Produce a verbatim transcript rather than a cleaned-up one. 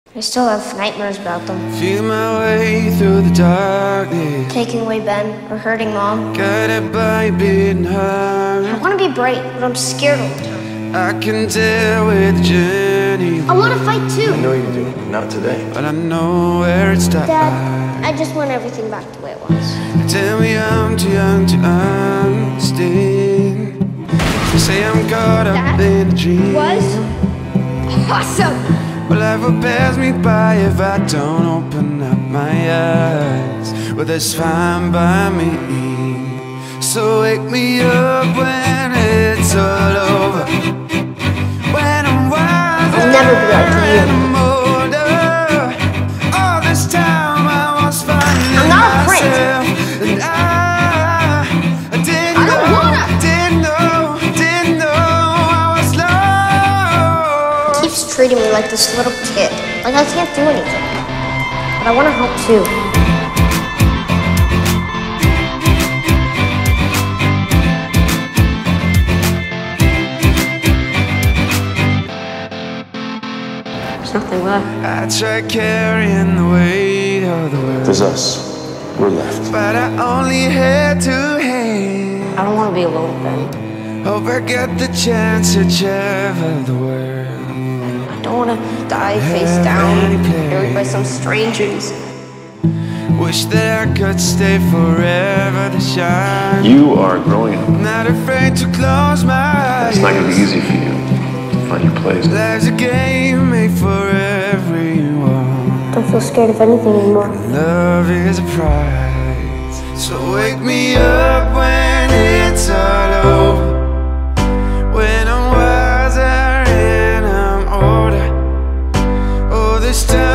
I still have nightmares about them. Feel my way through the darkness, Taking away Ben or hurting Mom. guided by being hurt. I want to be brave, but I'm scared all the time. I can deal with the journey, I want to fight too. I know you do, not today. but I know where it starts. Dad, I just want everything back the way it was. Tell me I'm too young to understand. They say I'm caught up That in a dream. was awesome. Well, life will pass me by if I don't open up my eyes. Well, that's fine by me. So wake me up when it's all over, when I'm wiser, I'll never be like you. and I'm older. All this time I was finding I'm not a prince. myself, and I, I didn't I don't know, wanna. didn't know, didn't know I was lost. He keeps treating me like this little kid. Like I can't do anything. But I want to help too. There's nothing left. I tried carrying the weight of the world, There's us. We're left. but I only had two hands. I don't want to be alone, Ben. Hope I get the chance to travel the world. I don't want to die face down, carried by some strangers. Wish that I could stay forever to shine. You are growing up. Not afraid to close my eyes. It's not going to be easy for you to find your place. Life's a game made for everyone. Don't feel scared of anything anymore. Love is a prize. So wake me up when it's all over, when I'm wiser and I'm older. Oh, this time